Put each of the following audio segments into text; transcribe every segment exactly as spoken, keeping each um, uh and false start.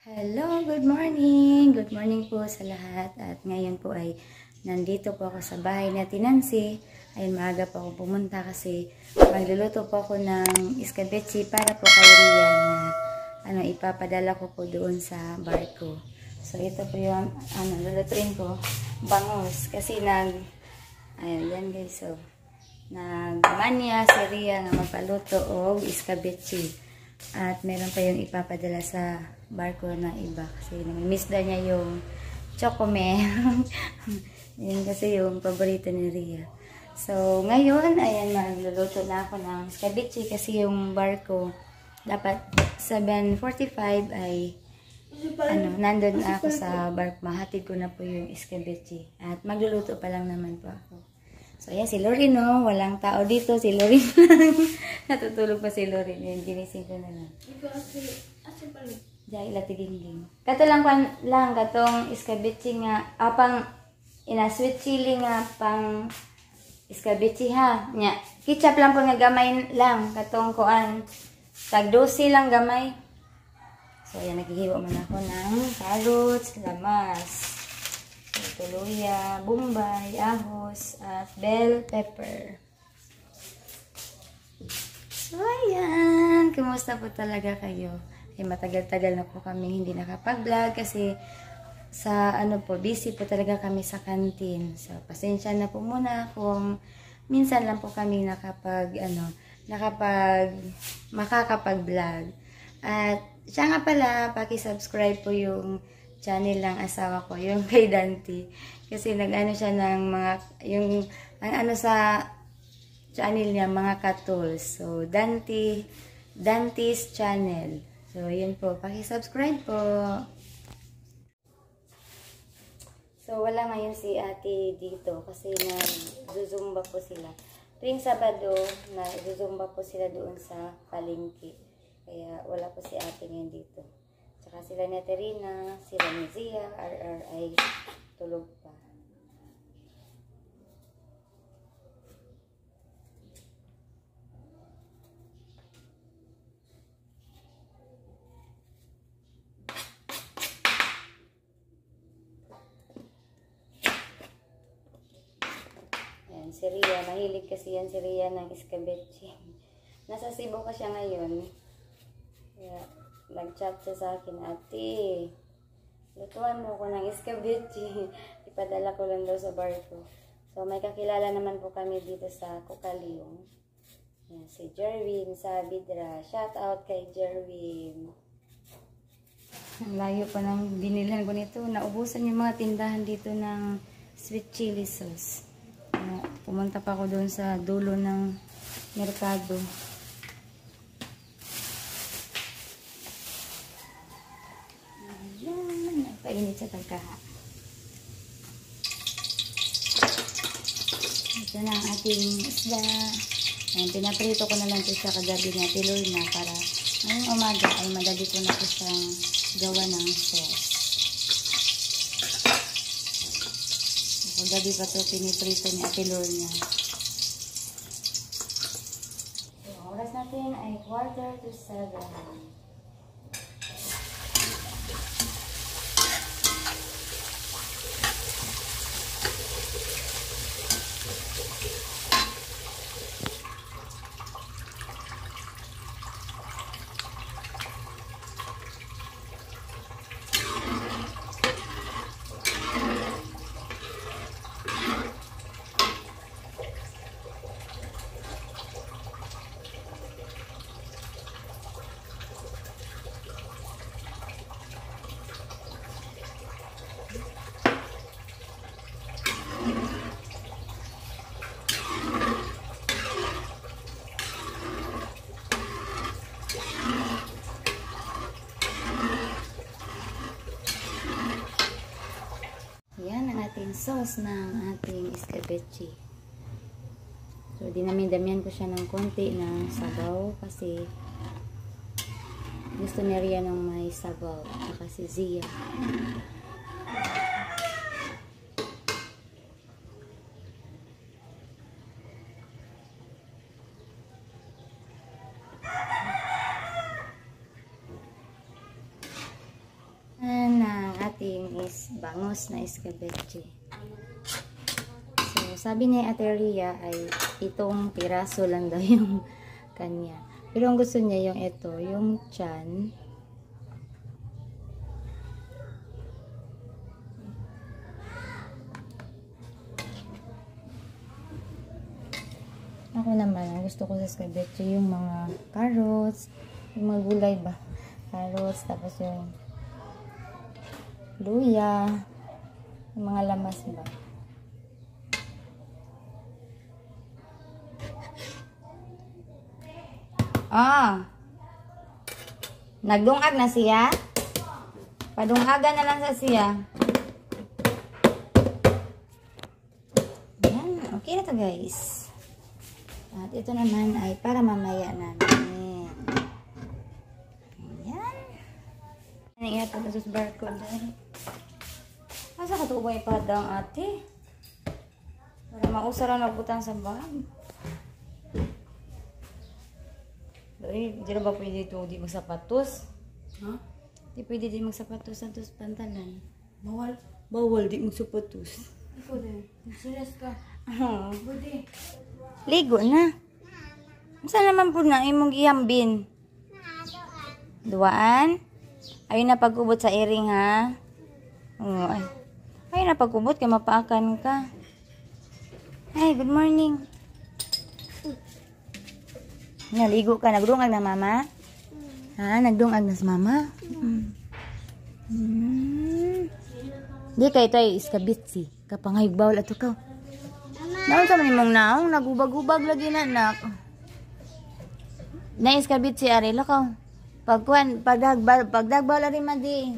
Hello, good morning! Good morning po sa lahat. At ngayon po ay nandito po ako sa bahay ni Ate Nancy. Ayun, maaga po ako pumunta kasi magluluto po ako ng iskabetsi para po kay Ria na ano, ipapadala ko po doon sa barko. So, ito po yung ano, lulutuin ko. Bangus. Kasi nag, ayun, yan guys. So, nagmanya si Ria na magpaluto o iskabetsi. At meron pa yung ipapadala sa barko na iba kasi nami-miss daw niya yung chocomel. Yun kasi yung paborito ni Ria. So, ngayon, ayan, magluluto na ako ng iskabetsi kasi yung barko dapat seven forty-five ay ano, nandun na ako sa barko. Mahatid ko na po yung iskabetsi. At magluluto pa lang naman po ako. So, ayan, si Lorin, no? Walang tao dito. Si Lorin lang. Natutulog pa si Lorin. Yan, ginising ko na lang. Diyan, ilatiging-ging. Kato lang, pan, lang, katong iskabetsi nga, apang, ina sweet chili nga, pang iskabetsi, ha? Nya, ketchup lang po nga gamay lang. Katong kuan, tagdosi lang gamay. So, ayan, naghihiwa man ako ng carrots, lamas, tuluya, bombay, ahos, at bell pepper. So, ayan. Kumusta po talaga kayo? Eh, matagal-tagal na po kami hindi nakapag-vlog kasi sa ano po, busy po talaga kami sa kantin. So, pasensya na po muna kung minsan lang po kami nakapag, ano, nakapag, makakapag-vlog. At siya nga pala, paki-subscribe po yung channel ng asawa ko, yung kay Dante. Kasi nag-ano siya ng mga, yung, ang ano sa channel niya, mga ka-tools. So, Dante, Dante's channel. So, yun po. Paki-subscribe po. So, wala ngayon si ate dito kasi nag-zumba po sila. Tuwing Sabado, nag-zumba po sila doon sa palengke. Kaya, wala po si ate ngayon dito. Saka sila ni Terina, sila ni Zia, R R ay tulog pa. Ayan, si Ria, mahilig kasi yan si Ria ng iskabetsi. Nasa Cebu ka siya ngayon. Kaya, nag-chat siya sa akin, ate, lutuan mo ko ng iskabetsi. Ipadala ko lang daw sa barko. So, may kakilala naman po kami dito sa Kokaliong. Yan, si Jerwin sa Bidra. Shout out kay Jerwin. Ang layo pa ng binilhan ko nito. Naubusan yung mga tindahan dito ng sweet chili sauce. Uh, pumunta pa ako doon sa dulo ng merkado. Painit sa tagkaha. Ito na ang ating isda. Ayan, pinaprito ko na lang ito sa kagabi na tiloy na para ngayong umaga ay madali ko na ito siyang gawa ng sauce. So, kagabi pa ito piniprito ni Ate Lorna. So, ang oras natin ay quarter to seven. Ating sauce ng ating iskabetsi. So, dinami-damihan ko siya ng konti ng sabaw kasi gusto niya riyan ng may sabaw. Saka si Zia. bangos na escabeche. So, sabi ni Ate Ria ay itong piraso lang daw yung kanya. Pero ang gusto niya yung ito, yung chan. Ako naman, ang gusto ko sa escabeche yung mga carrots, yung mga gulay ba? Carrots, tapos yung luya, yung mga lamas ba? Ah! Nagdungag na siya? Padungagan na lang sa siya. Yan, okay na to guys. At ito naman ay para mamaya namin. Ayan. Ayan ito na sa barcode. Asa ka ito ba ipadang ate? Para mausara na butang sa bag. Dahil, di na ba pwede ito di magsapatos? Ha? Huh? Di pwede di magsapatos sa tos pantalan. Bawal? Bawal di magsapatos. Ikaw din. Serious ka? Oo. Pwede. Ligo na. Saan naman po na imong gihambin? Duaan? Ayun na pagkubot sa iring ha. Oo, ay. Ayun na pagkubot kay mapaakan ka. Ay, good morning. Naligo ka, nagdungag na mama? Ha, nagdungag na sa mama? Mm. Mm. Di ka ito ay iskabitsi. Kapangayog bawal ato ka. Naon sa manimong naong, nagubag-ubag lagi na anak. Naiskabit si Arela ka. Pagkuhan, pagdagbal, pagdagbal rin madi.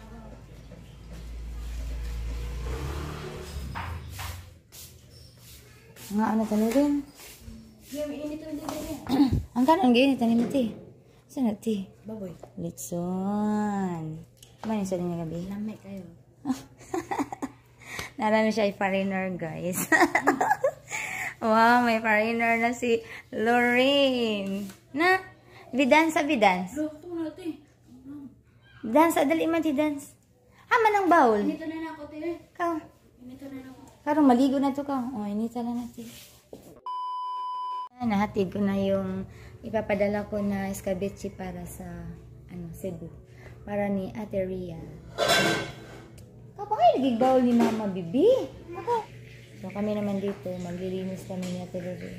Nga ano tani rin? Ang kanon gini tani mati. Saan nati? Baboy. Litson. Kumain sa niya gabi? Lamay kayo. Narano siya ay foreigner guys. Wow, may foreigner na si Lorraine. Na, bidansa, bidans. Dance, dali man ti dance. Ama ng bowl. Inito na na ako, tira. Kau. Inito na na ako. Karong maligo na to ka. O, inito na natin. Nahatid ko na yung ipapadala ko na escabeche para sa ano, Cebu. Para ni Ate Ria. Kapag ay bawal ni Mama Bibi. Ako. So kami naman dito, maglilinis kami ni Ate Ria.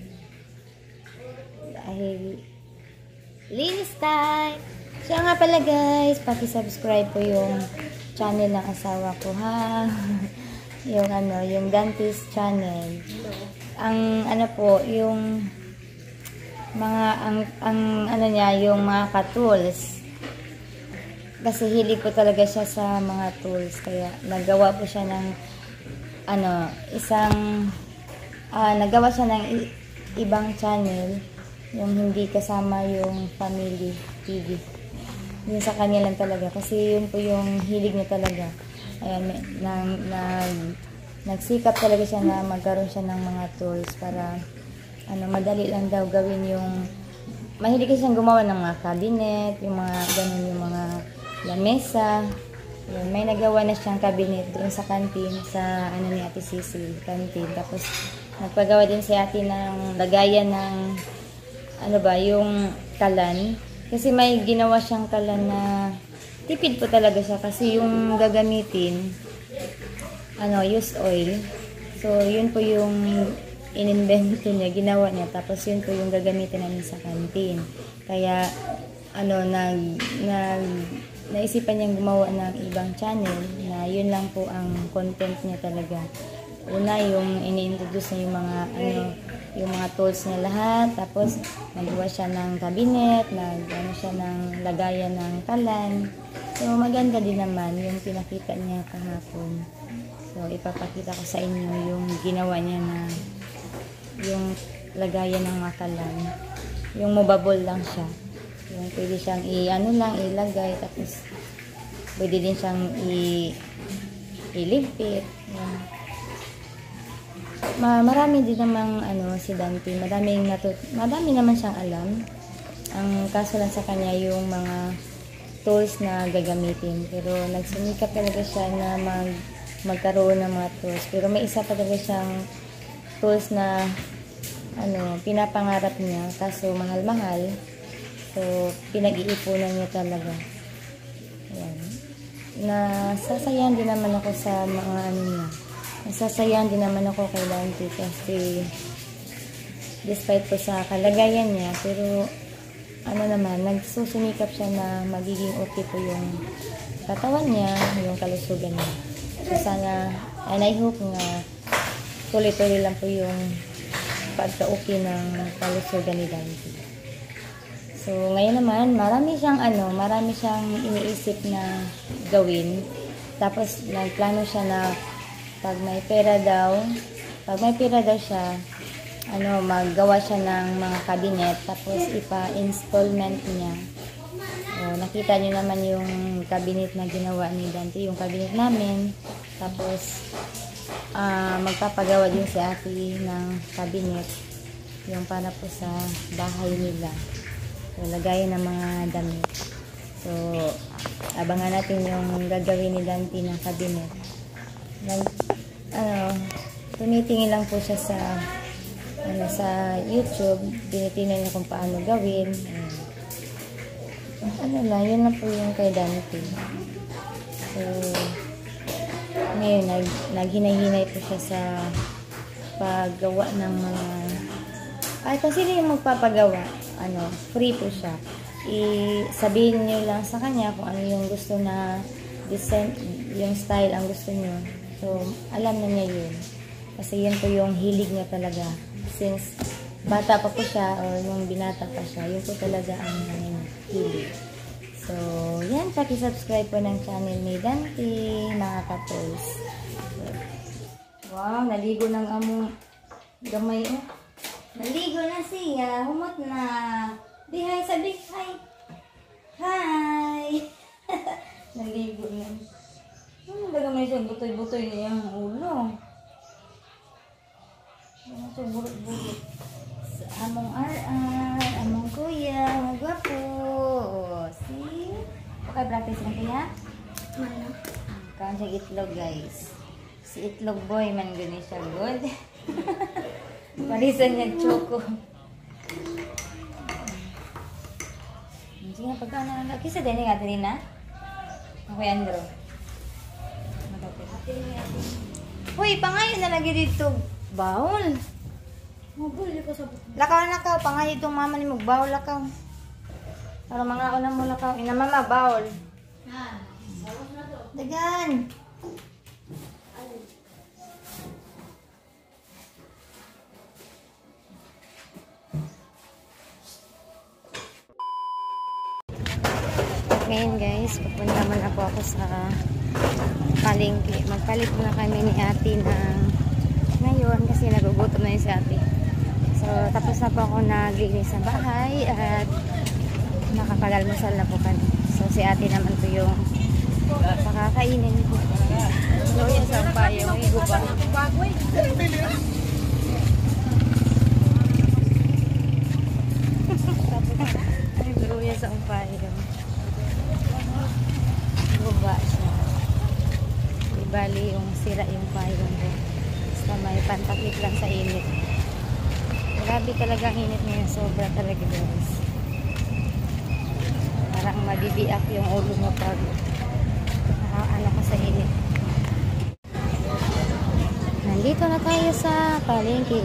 Dahil linis time! So nga pala guys, paki-subscribe po yung channel ng asawa ko ha. Yung ano, yung Dante's channel. Ang ano po, yung mga ang, ang ano niya, yung mga ka-tools. Kasi hilig ko talaga siya sa mga tools. Kaya nagawa po siya ng ano, isang uh, nagawa siya ng ibang channel. Yung hindi kasama yung family T V. Yun sa kanya lang talaga. Kasi yun po yung hilig niya talaga. Ayan, nang, nag, nagsikap talaga siya na magkaroon siya ng mga tools para ano, madali lang daw gawin yung mahilig kasi siyang gumawa ng mga cabinet, yung mga ganun, yung mga lamesa. Yun, may nagawa na siyang cabinet doon sa kantin, sa ano ni Ate Cecil, kantin. Tapos nagpagawa din si Ate ng lagayan ng ano ba, yung kalan. Kasi may ginawa siyang kalan na tipid po talaga siya kasi yung gagamitin ano, used oil. So yun po yung in-invento niya, ginawa niya. Tapos yun po yung gagamitin namin sa kantin. Kaya ano, nag, nag naisipan niyang gumawa ng ibang channel na yun lang po ang content niya talaga. Una, yung ini-introduce niya yung mga ano, yung mga tools niya lahat. Tapos nagawa siya ng cabinet, nag ano siya ng lagayan ng kalan. So maganda din naman yung pinakita niya kahapon. So ipapakita ko sa inyo yung ginawa niya na yung lagayan ng mga kalan. Yung movable lang siya. Yung pwede siyang i-ano lang, ilagay. Tapos pwede din siyang i ilipit. Yan. Ma marami din namang ano si Dante, madaming natut madami naman siyang alam. Ang kaso lang sa kanya yung mga tools na gagamitin. Pero nagsumikap talaga siya na mag, magkaroon ng mga tools. Pero may isa pa talaga siyang tools na ano, pinapangarap niya. Kaso mahal-mahal. So, pinag-iipunan niya talaga. Ayan. Nasasayan din naman ako sa mga ano niya. Nasasayan din naman ako kay Dante kasi despite po sa kalagayan niya, pero ano naman, nagsusumikap siya na magiging okay po yung katawan niya, yung kalusugan niya. So sana, and I hope nga tuloy-tuloy lang po yung pagka-okay ng kalusugan ni Dante. So ngayon naman, marami siyang ano, marami siyang iniisip na gawin. Tapos nagplano siya na pag may pera daw, pag may pera daw siya, ano, maggawa siya ng mga cabinet, tapos ipa-installment niya. O, nakita niyo naman yung cabinet na ginawa ni Dante, yung cabinet namin. Tapos, uh, magpapagawa din si ate ng cabinet, yung para po sa bahay nila. So, lagayan ng mga damit. So, abangan natin yung gagawin ni Dante ng cabinet. Nag, ano, tumitingin lang po siya sa ano, sa YouTube, tinitingnan niya kung paano gawin. Ano lang, yun lang po yung kay Dante. So, ngayon, nag, naghinay-hinay po siya sa paggawa ng mga, ay, kung sino yung magpapagawa, ano, free po siya. I-sabihin niyo lang sa kanya kung ano yung gusto na design, yung style ang gusto niyo. So, alam na niya yun. Kasi yun po yung hilig niya talaga. Since bata pa po siya, o yung binata pa siya, yun po talaga ang ano, hilig. So, yan. Paki-subscribe po ng channel ni Dante, mga kapos. Wow, naligo ng among gamay, oh. Naligo na siya. Humot na. Di, hi, sabi, hi. Hi. Naligo na. Hmm, nagamay siya, butoy-butoy niya yung ulo. Ano ito, burot-burot. Sa among R R, among kuya, mga gwapo. O, see? Okay, practice lang kuya? Mana? Kaon siya itlog, guys. Si itlog boy, man gani siya good. Parisan niya choco. Sige na, pagka na lang. Kisa din nga din na? Ako yan, bro. Uy, pangayon na lagi dito. Bawal. Mabul, di ko sa buko. Lakaw na ka, pangayon itong mama ni mo. Bawal lakaw. Para mga ako na mo lakaw. Ina mama, bawal. Ha? Bawal na to. Dagan. Ngayon guys, pupunta muna po ako sa palengke. Magpalit na kami ni ate ng ngayon kasi nagugutom na yun si ate. So, tapos na po ako naglinis sa bahay at nakapag-almusal na po kami. So, si ate naman po yung pakakainin ko. So, yung sampay, yung higo pa. Ay, bro, yung sampay. Buba siya. Di bali yung sira yung payong ko. Basta may pantakip lang sa init. Grabe talaga ang init ngayon. Sobra talaga guys. Parang mabibiak yung ulo mo pag nakaano ka sa init. Nandito na tayo sa palengke.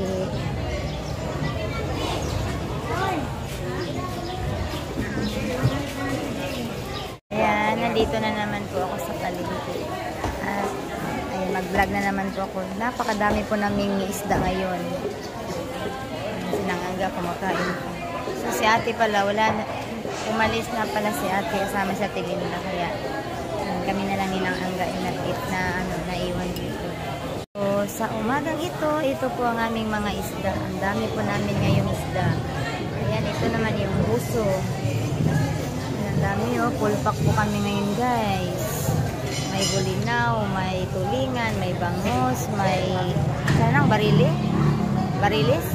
Ayan, nandito na naman po ako sa palengke. At ay mag-vlog na naman po ako. Napakadami po naming isda ngayon. Sinanganga, kumakain po. So si ate pala, wala na, umalis na pala si ate kasama sa tiginda. Kaya um, kami na lang nilang angga inagit na ano, naiwan dito. So sa umagang ito, ito po ang aming mga isda. Ang dami po namin ngayong isda. Ayan, ito naman yung buso. Ang dami, oh. Full pack po kami ngayon guys. May bulinaw, may tulingan, may bangos, may sanang barili? Barilis?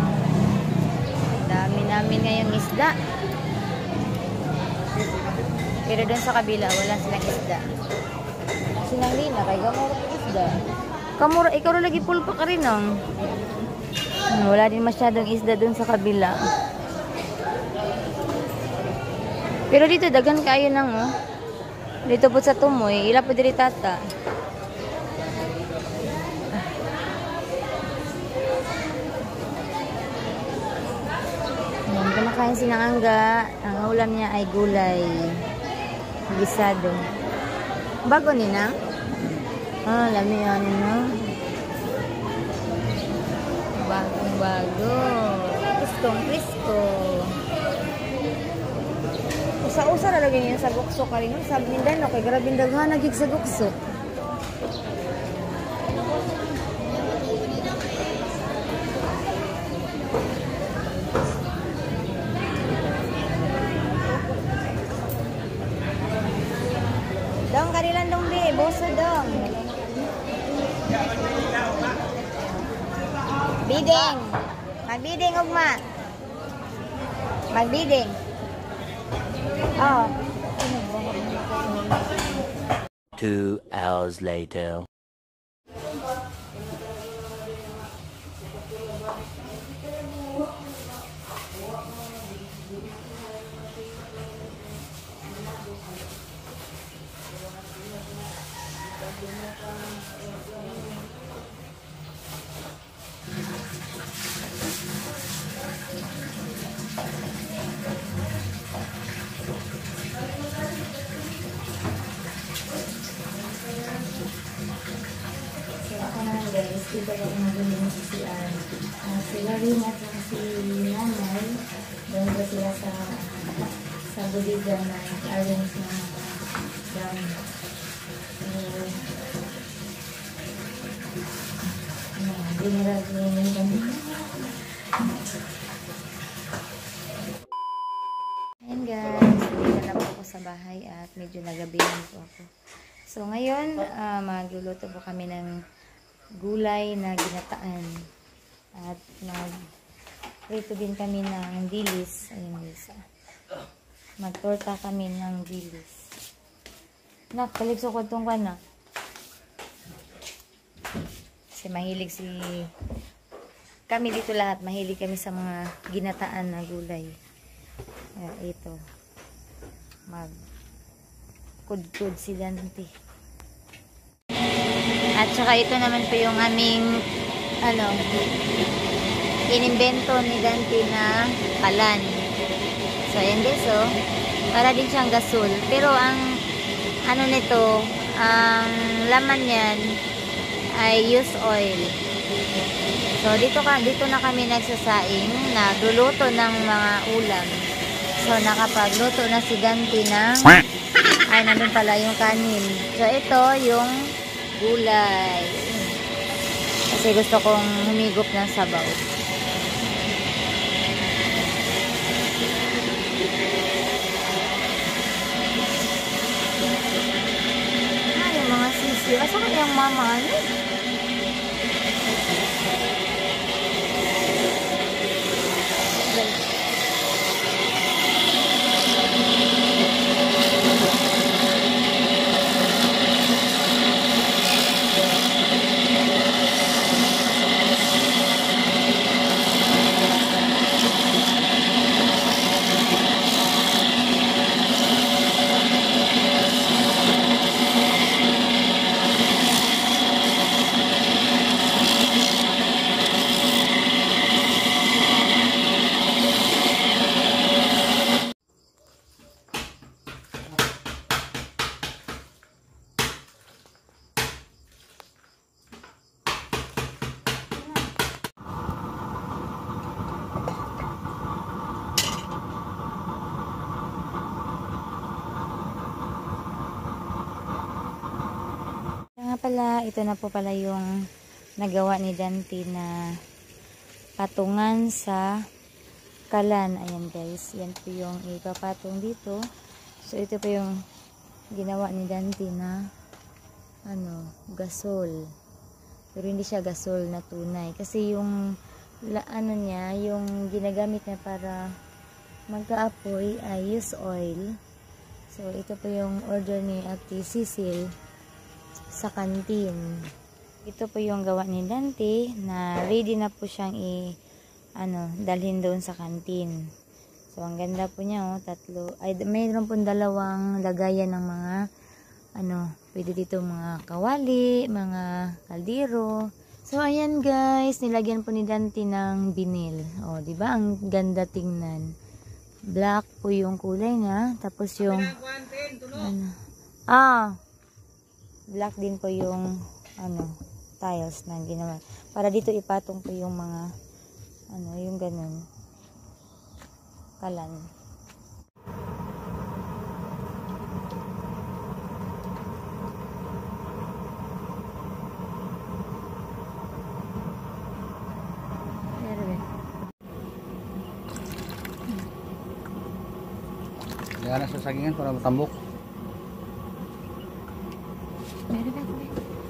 Dami namin ngayong isda. Pero doon sa kabila, wala silang isda. Silang lina, kay gamura ko isda. Kamura, ikaw rin lagi pulpa ka rin, no? Hmm, wala din masyadong isda doon sa kabila. Pero dito, dagan kayo nang, oh. Dito po sa tumoy, ila po diri tata. Ayan, kumakain silang angga. Ang ulam niya ay gulay. Gisado. Bago ni na? Ah, lami yan, no? Bagong bago. Kriskong krisko. Usa-usa na lagi niya sa gukso ka rin. Sabi ni Dano, kay grabing daghan nagig sa gukso. Dong, kanilang dong di. Boso dong. Biding. Magbiding, ugma. Magbiding. Oh. Two hours later. Guys, dito ko nagulong si C R. Uh, sila rin at si nanay, doon ba sila sa sa buligan na arrange ng mga dami. Uh, ano, general cleaning kami. Ayan guys, dito na po ako sa bahay at medyo nagabihan po ako. So ngayon, uh, magluluto po kami ng gulay na ginataan at mag-prito din kami ng dilis. Ayun guys, magtorta kami ng dilis. Nak, kaligso ko itong ka na kasi mahilig si kami dito lahat, mahilig kami sa mga ginataan na gulay. Uh, ito mag kudkud si Dante. At saka ito naman po yung aming ano, inimbento ni Dante na kalan. So ayan guys, oh, para din siyang gasol. Pero ang ano nito, ang laman niyan ay used oil. So dito ka dito na kami nagsasaing, nagluluto ng mga ulam. So nakapagluto na si Dante ng ay nandun pala yung kanin. So ito yung gulay. Kasi gusto kong humigop ng sabaw. Ah, yung mga sisi. Asa kanyang mama? Ano? Pala, ito na po pala yung nagawa ni Dante na patungan sa kalan. Ayan guys, yan po yung ipapatong dito. So ito po yung ginawa ni Dante na ano, gasol. Pero hindi siya gasol na tunay kasi yung la, ano niya, yung ginagamit niya para magkaapoy ay used oil. So, ito po yung order ni Ate Cecil sa kantin. Ito po yung gawa ni Dante na ready na po siyang i ano, dalhin doon sa kantin. So, ang ganda po niya, oh, tatlo. Ay, mayroon po dalawang lagayan ng mga ano, pwede dito mga kawali, mga kaldero. So, ayan guys, nilagyan po ni Dante ng vinyl. Oh, di ba? Ang ganda tingnan. Black po yung kulay niya. Tapos yung ano, ah, black din po yung ano, tiles na ginawa. Para dito ipatong po yung mga ano, yung ganun. Kalan. Kaya na sa sagingan para matambok. Meron ba ito?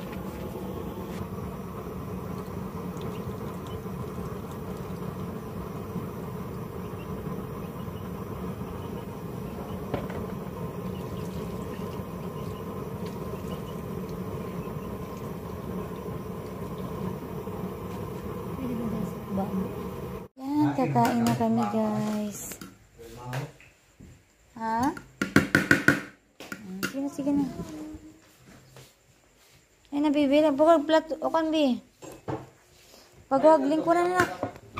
Yan, kakain na kami guys. Ha? Sige na, sige na. Ay, nabibila. Bukag plat. O kan, bi. Pagwagling ko na na.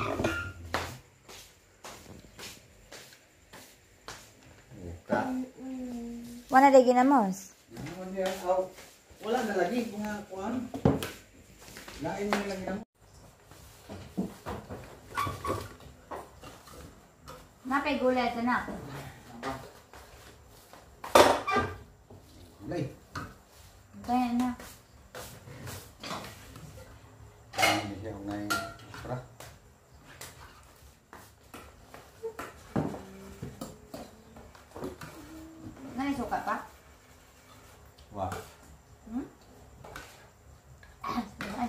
Wala na ginamos? Wala na lagi. Kung nga, kuhan. Lain mo lagi na mo. Napay gulay ito na. Gulay. Kaya na. Hindi siya kung na pra. Nanisuka pa? Wah. Hmm? Ay.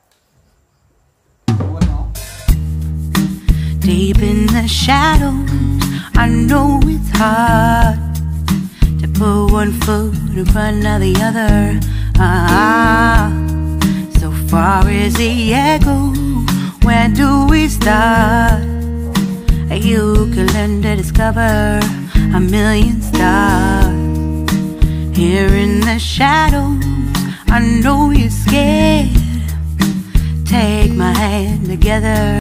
Deep in the shadows, I know it's hard to put one foot in front of the other. Ah, so far as the echo, where do we start? You can learn to discover a million stars. Here in the shadows, I know you're scared. Take my hand together.